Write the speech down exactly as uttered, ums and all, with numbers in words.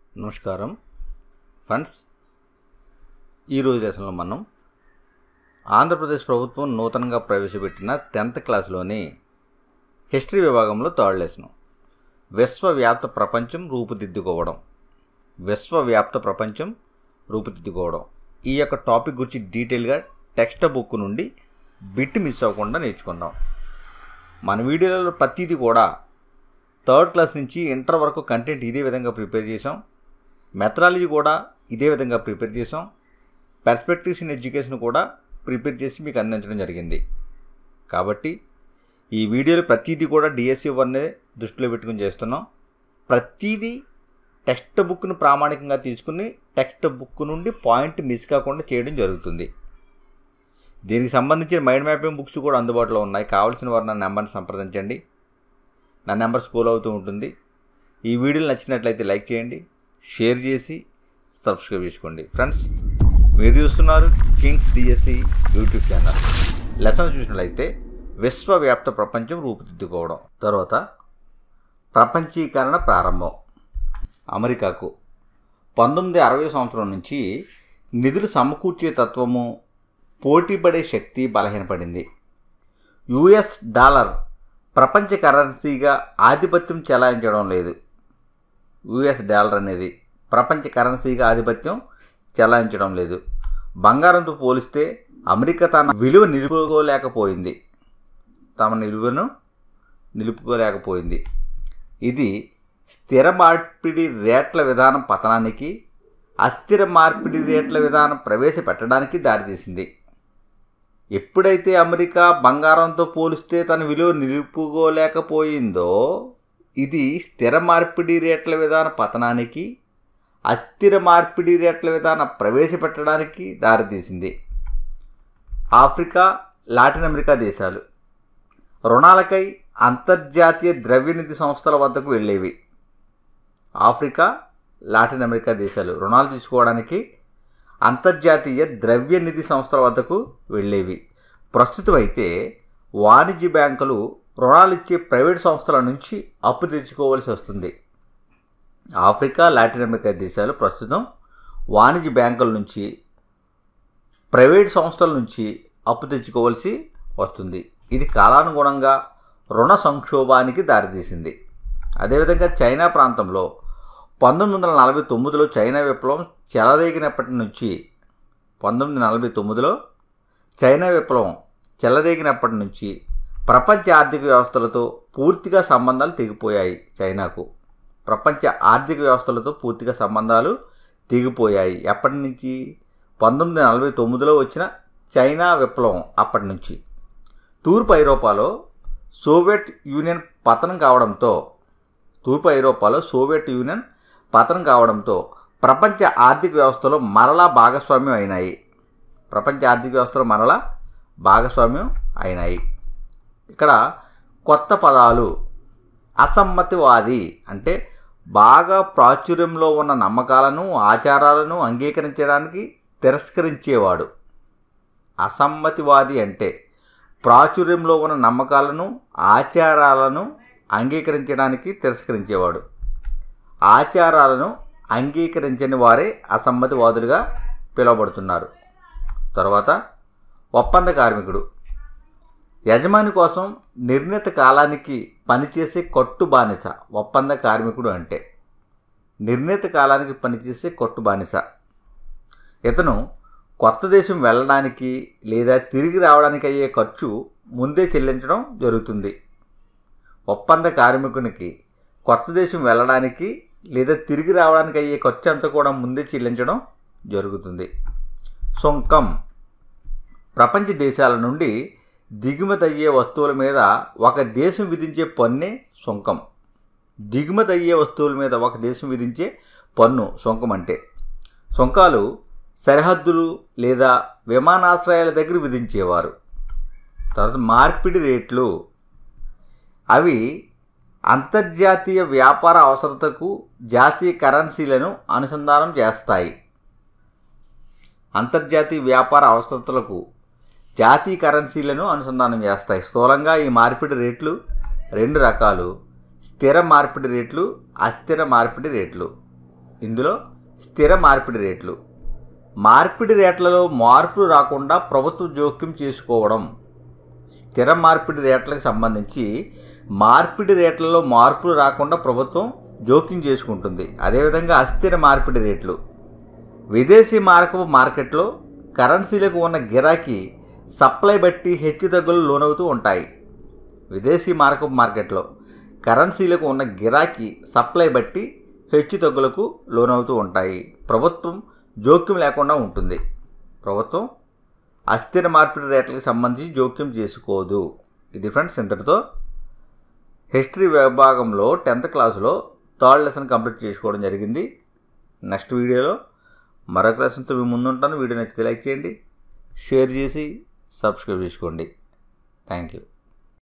నమస్కారం ఫ్రెండ్స్, ఈరోజు లెసన్లో మనం ఆంధ్రప్రదేశ్ ప్రభుత్వం నూతనంగా ప్రవేశపెట్టిన టెన్త్ క్లాస్లోని హిస్టరీ విభాగంలో థర్డ్ లెసన్ విశ్వవ్యాప్త ప్రపంచం రూపుదిద్దుకోవడం విశ్వవ్యాప్త ప్రపంచం రూపుదిద్దుకోవడం ఈ యొక్క టాపిక్ గురించి డీటెయిల్గా టెక్స్ట్ బుక్ నుండి బిట్ మిస్ అవ్వకుండా నేర్చుకుందాం. మన వీడియోలలో ప్రతిదీ కూడా థర్డ్ క్లాస్ నుంచి ఇంటర్ వరకు కంటెంట్ ఇదే విధంగా ప్రిపేర్ చేసాం. మెథడాలజీ కూడా ఇదే విధంగా ప్రిపేర్ చేసాం. పర్స్పెక్టివ్స్ ఇన్ ఎడ్యుకేషన్ కూడా ప్రిపేర్ చేసి మీకు అందించడం జరిగింది. కాబట్టి ఈ వీడియోలో ప్రతిదీ కూడా డిఎస్సి వన్నే దృష్టిలో పెట్టుకుని చేస్తున్నాం. ప్రతిదీ టెక్స్ట్ బుక్ను ప్రామాణికంగా తీసుకుని టెక్స్ట్ బుక్ నుండి పాయింట్ మిస్ కాకుండా చేయడం జరుగుతుంది. దీనికి సంబంధించిన మైండ్ మ్యాపింగ్ బుక్స్ కూడా అందుబాటులో ఉన్నాయి. కావాల్సిన వారు నా నెంబర్ని సంప్రదించండి. నా నెంబర్ స్క్రోల్ అవుతూ ఉంటుంది. ఈ వీడియోలు నచ్చినట్లయితే లైక్ చేయండి, షేర్ చేసి సబ్స్క్రైబ్ చేసుకోండి. ఫ్రెండ్స్, మీరు చూస్తున్నారు Kings DSC YouTube channel. Lesson చూసినట్లయితే విశ్వవ్యాప్త ప్రపంచం రూపుదిద్దుకోవడం. తర్వాత ప్రపంచీకరణ ప్రారంభం. అమెరికాకు పంతొమ్మిది అరవై సంవత్సరం నుంచి నిధులు సమకూర్చే తత్వము, పోటీపడే శక్తి బలహీనపడింది. యుఎస్ డాలర్ ప్రపంచ కరెన్సీగా ఆధిపత్యం చెలాయించడం లేదు. యుఎస్ డాలర్ అనేది ప్రపంచ కరెన్సీగా ఆధిపత్యం చెలాయించడం లేదు. బంగారంతో పోలిస్తే అమెరికా తన విలువ నిలుపుకోలేకపోయింది తమ నిలువను నిలుపుకోలేకపోయింది ఇది స్థిర మార్పిడి రేట్ల విధానం పతనానికి, అస్థిర మార్పిడి రేట్ల విధానం ప్రవేశపెట్టడానికి దారితీసింది. ఎప్పుడైతే అమెరికా బంగారంతో పోలిస్తే తన విలువ నిలుపుకోలేకపోయిందో ఇది స్థిర మార్పిడి రేట్ల విధాన పతనానికి, అస్థిర మార్పిడి రేట్ల విధానం ప్రవేశపెట్టడానికి దారితీసింది. ఆఫ్రికా, లాటిన్ అమెరికా దేశాలు రుణాలకై అంతర్జాతీయ ద్రవ్యనిధి సంస్థల వద్దకు వెళ్ళేవి. ఆఫ్రికా, లాటిన్ అమెరికా దేశాలు రుణాలు తీసుకోవడానికి అంతర్జాతీయ ద్రవ్యనిధి సంస్థల వద్దకు వెళ్ళేవి. ప్రస్తుతం అయితే వాణిజ్య బ్యాంకులు రుణాలు ఇచ్చే ప్రైవేట్ సంస్థల నుంచి అప్పు తెచ్చుకోవాల్సి వస్తుంది. ఆఫ్రికా, లాటిన్ అమెరికా దేశాలు ప్రస్తుతం వాణిజ్య బ్యాంకుల నుంచి, ప్రైవేట్ సంస్థల నుంచి అప్పు తెచ్చుకోవాల్సి వస్తుంది. ఇది కాలానుగుణంగా రుణ సంక్షోభానికి దారితీసింది. అదేవిధంగా చైనా ప్రాంతంలో పంతొమ్మిది వందల నలభై తొమ్మిదిలో చైనా విప్లవం చెలరేగినప్పటి నుంచి పంతొమ్మిది నలభై తొమ్మిదిలో చైనా విప్లవం చెలరేగినప్పటి నుంచి ప్రపంచ ఆర్థిక వ్యవస్థలతో పూర్తిగా సంబంధాలు తెగిపోయాయి. చైనాకు ప్రపంచ ఆర్థిక వ్యవస్థలతో పూర్తిగా సంబంధాలు తెగిపోయాయి. ఎప్పటి నుంచి? పంతొమ్మిది నలభై తొమ్మిదిలో వచ్చిన చైనా విప్లవం అప్పటి నుంచి. తూర్పు ఐరోపాలో సోవియట్ యూనియన్ పతనం కావడంతో తూర్పు ఐరోపాలో సోవియట్ యూనియన్ పతనం కావడంతో ప్రపంచ ఆర్థిక వ్యవస్థలో మరలా భాగస్వామ్యం అయినాయి. ప్రపంచ ఆర్థిక వ్యవస్థలో మరలా భాగస్వామ్యం అయినాయి. ఇక్కడ కొత్త పదాలు. అసమ్మతివాది అంటే బాగా ప్రాచుర్యంలో ఉన్న నమ్మకాలను, ఆచారాలను అంగీకరించడానికి తిరస్కరించేవాడు. అసమ్మతివాది అంటే ప్రాచుర్యంలో ఉన్న నమ్మకాలను, ఆచారాలను అంగీకరించడానికి తిరస్కరించేవాడు. ఆచారాలను అంగీకరించని వారే అసమ్మతివాదులుగా పిలువబడుతున్నారు. తర్వాత ఒప్పంద కార్మికుడు. యజమాని కోసం నిర్ణీత కాలానికి పనిచేసే కొట్టు బానిస ఒప్పంద కార్మికుడు అంటే. నిర్ణీత కాలానికి పనిచేసే కొట్టు బానిస. ఇతను కొత్త దేశం వెళ్ళడానికి లేదా తిరిగి రావడానికి అయ్యే ఖర్చు ముందే చెల్లించడం జరుగుతుంది. ఒప్పంద కార్మికునికి కొత్త దేశం వెళ్ళడానికి లేదా తిరిగి రావడానికి అయ్యే ఖర్చు అంతా కూడా ముందే చెల్లించడం జరుగుతుంది. సుంకం. ప్రపంచ దేశాల నుండి దిగుమతి అయ్యే వస్తువుల మీద ఒక దేశం విధించే పన్నే సుంకం. దిగుమతి అయ్యే వస్తువుల మీద ఒక దేశం విధించే పన్ను సుంకం అంటే. సుంకాలు సరిహద్దులు లేదా విమానాశ్రయాల దగ్గర విధించేవారు. తర్వాత మార్పిడి రేట్లు. అవి అంతర్జాతీయ వ్యాపార అవసరతకు జాతీయ కరెన్సీలను అనుసంధానం చేస్తాయి. అంతర్జాతీయ వ్యాపార అవసరతలకు జాతీయ కరెన్సీలను అనుసంధానం చేస్తాయి. స్థూలంగా ఈ మార్పిడి రేట్లు రెండు రకాలు: స్థిర మార్పిడి రేట్లు, అస్థిర మార్పిడి రేట్లు. ఇందులో స్థిర మార్పిడి రేట్లు, మార్పిడి రేట్లలో మార్పులు రాకుండా ప్రభుత్వం జోక్యం చేసుకోవడం. స్థిర మార్పిడి రేట్లకు సంబంధించి మార్పిడి రేట్లలో మార్పులు రాకుండా ప్రభుత్వం జోక్యం చేసుకుంటుంది. అదేవిధంగా అస్థిర మార్పిడి రేట్లు, విదేశీ మారకపు మార్కెట్లో కరెన్సీలకు ఉన్న గిరాకీ సప్లై బట్టి హెచ్చుతగ్గులు లోనవుతూ ఉంటాయి. విదేశీ మారకపు మార్కెట్లో కరెన్సీలకు ఉన్న గిరాకీ సప్లై బట్టి హెచ్చుతగ్గులకు లోనవుతూ ఉంటాయి. ప్రభుత్వం జోక్యం లేకుండా ఉంటుంది. ప్రభుత్వం అస్థిర మార్పిడి రేట్లకు సంబంధించి జోక్యం చేసుకోదు. ఇది ఫ్రెండ్స్, ఇంతటితో హిస్టరీ విభాగంలో టెన్త్ క్లాసులో థర్డ్ లెసన్ కంప్లీట్ చేసుకోవడం జరిగింది. నెక్స్ట్ వీడియోలో మరొక లెసన్తో మీ ముందుంటాను. వీడియో నచ్చితే లైక్ చేయండి, షేర్ చేసి సబ్స్క్రైబ్ చేసుకోండి. Thank you.